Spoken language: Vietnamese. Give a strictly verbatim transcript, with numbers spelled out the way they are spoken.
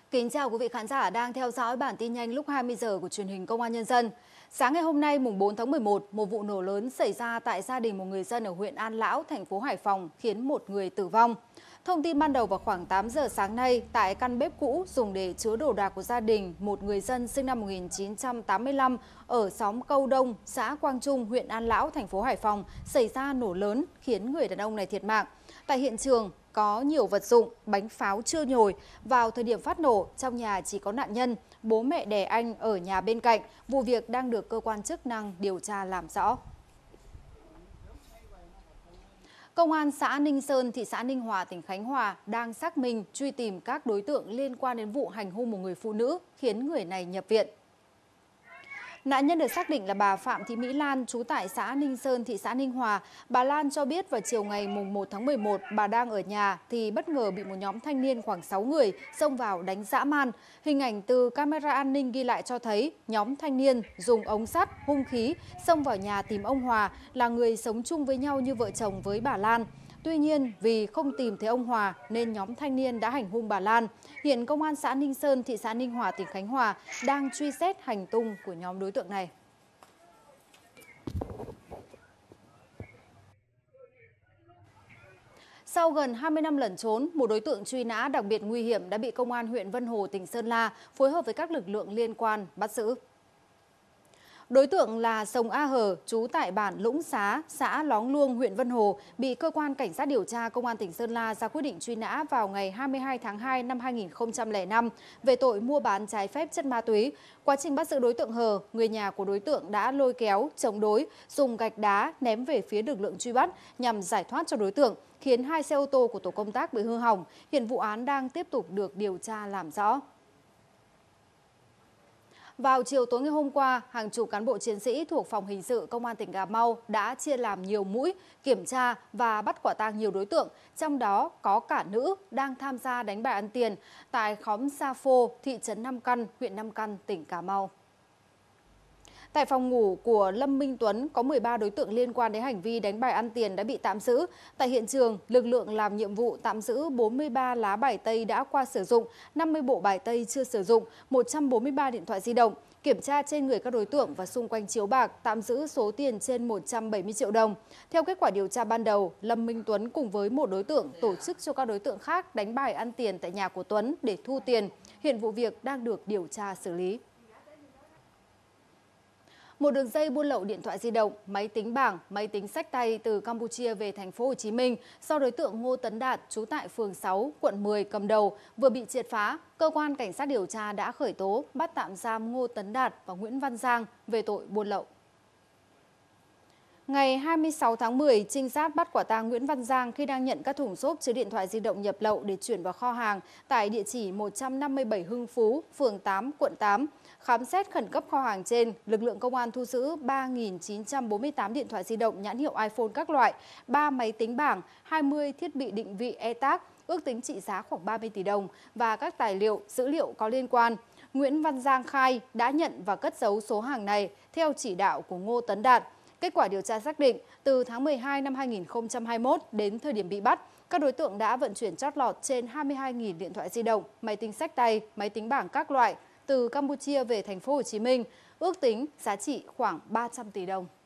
Kính chào quý vị khán giả đang theo dõi bản tin nhanh lúc hai mươi giờ của truyền hình Công an Nhân dân. Sáng ngày hôm nay mùng bốn tháng mười một, một vụ nổ lớn xảy ra tại gia đình một người dân ở huyện An Lão, thành phố Hải Phòng khiến một người tử vong. Thông tin ban đầu vào khoảng tám giờ sáng nay, tại căn bếp cũ dùng để chứa đồ đạc của gia đình, một người dân sinh năm một nghìn chín trăm tám mươi lăm ở xóm Câu Đông, xã Quang Trung, huyện An Lão, thành phố Hải Phòng xảy ra nổ lớn khiến người đàn ông này thiệt mạng. Tại hiện trường có nhiều vật dụng, bánh pháo chưa nhồi. Vào thời điểm phát nổ, trong nhà chỉ có nạn nhân, bố mẹ đẻ anh ở nhà bên cạnh. Vụ việc đang được cơ quan chức năng điều tra làm rõ. Công an xã Ninh Sơn, thị xã Ninh Hòa, tỉnh Khánh Hòa đang xác minh truy tìm các đối tượng liên quan đến vụ hành hung một người phụ nữ khiến người này nhập viện. Nạn nhân được xác định là bà Phạm Thị Mỹ Lan, trú tại xã Ninh Sơn, thị xã Ninh Hòa. Bà Lan cho biết vào chiều ngày mùng một tháng mười một, bà đang ở nhà thì bất ngờ bị một nhóm thanh niên khoảng sáu người xông vào đánh dã man. Hình ảnh từ camera an ninh ghi lại cho thấy nhóm thanh niên dùng ống sắt, hung khí xông vào nhà tìm ông Hòa, là người sống chung với nhau như vợ chồng với bà Lan. Tuy nhiên, vì không tìm thấy ông Hòa nên nhóm thanh niên đã hành hung bà Lan. Hiện Công an xã Ninh Sơn, thị xã Ninh Hòa, tỉnh Khánh Hòa đang truy xét hành tung của nhóm đối tượng này. Sau gần hai mươi năm lẩn trốn, một đối tượng truy nã đặc biệt nguy hiểm đã bị Công an huyện Vân Hồ, tỉnh Sơn La phối hợp với các lực lượng liên quan bắt giữ. Đối tượng là Sông A Hờ, trú tại bản Lũng Xá, xã Lóng Luông, huyện Vân Hồ, bị cơ quan cảnh sát điều tra Công an tỉnh Sơn La ra quyết định truy nã vào ngày hai mươi hai tháng hai năm hai nghìn không trăm lẻ năm về tội mua bán trái phép chất ma túy. Quá trình bắt giữ đối tượng Hờ, người nhà của đối tượng đã lôi kéo, chống đối, dùng gạch đá ném về phía lực lượng truy bắt nhằm giải thoát cho đối tượng, khiến hai xe ô tô của tổ công tác bị hư hỏng. Hiện vụ án đang tiếp tục được điều tra làm rõ. Vào chiều tối ngày hôm qua, hàng chục cán bộ chiến sĩ thuộc Phòng Hình sự Công an tỉnh Cà Mau đã chia làm nhiều mũi kiểm tra và bắt quả tang nhiều đối tượng, trong đó có cả nữ đang tham gia đánh bài ăn tiền tại khóm Sa Phô, thị trấn Nam Căn, huyện Nam Căn, tỉnh Cà Mau. Tại phòng ngủ của Lâm Minh Tuấn có mười ba đối tượng liên quan đến hành vi đánh bài ăn tiền đã bị tạm giữ. Tại hiện trường, lực lượng làm nhiệm vụ tạm giữ bốn mươi ba lá bài tây đã qua sử dụng, năm mươi bộ bài tây chưa sử dụng, một trăm bốn mươi ba điện thoại di động. Kiểm tra trên người các đối tượng và xung quanh chiếu bạc, tạm giữ số tiền trên một trăm bảy mươi triệu đồng. Theo kết quả điều tra ban đầu, Lâm Minh Tuấn cùng với một đối tượng tổ chức cho các đối tượng khác đánh bài ăn tiền tại nhà của Tuấn để thu tiền. Hiện vụ việc đang được điều tra xử lý. Một đường dây buôn lậu điện thoại di động, máy tính bảng, máy tính xách tay từ Campuchia về thành phố Hồ Chí Minh do đối tượng Ngô Tấn Đạt, trú tại phường sáu, quận mười cầm đầu vừa bị triệt phá. Cơ quan cảnh sát điều tra đã khởi tố, bắt tạm giam Ngô Tấn Đạt và Nguyễn Văn Giang về tội buôn lậu. Ngày hai mươi sáu tháng mười, trinh sát bắt quả tang Nguyễn Văn Giang khi đang nhận các thùng xốp chứa điện thoại di động nhập lậu để chuyển vào kho hàng tại địa chỉ một trăm năm mươi bảy Hưng Phú, phường tám, quận tám. Khám xét khẩn cấp kho hàng trên, lực lượng công an thu giữ ba nghìn chín trăm bốn mươi tám điện thoại di động nhãn hiệu iPhone các loại, ba máy tính bảng, hai mươi thiết bị định vị e-tag, ước tính trị giá khoảng ba mươi tỷ đồng và các tài liệu, dữ liệu có liên quan. Nguyễn Văn Giang khai đã nhận và cất giấu số hàng này theo chỉ đạo của Ngô Tấn Đạt. Kết quả điều tra xác định, từ tháng mười hai năm hai nghìn không trăm hai mươi mốt đến thời điểm bị bắt, các đối tượng đã vận chuyển chót lọt trên hai mươi hai nghìn điện thoại di động, máy tính xách tay, máy tính bảng các loại từ Campuchia về thành phố Hồ Chí Minh, ước tính giá trị khoảng ba trăm tỷ đồng.